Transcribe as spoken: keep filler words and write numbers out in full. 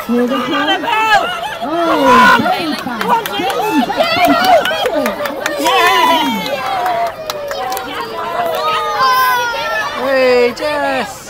Here they come. Annabelle! Oh, very fast. Yeah! Hey, Jess!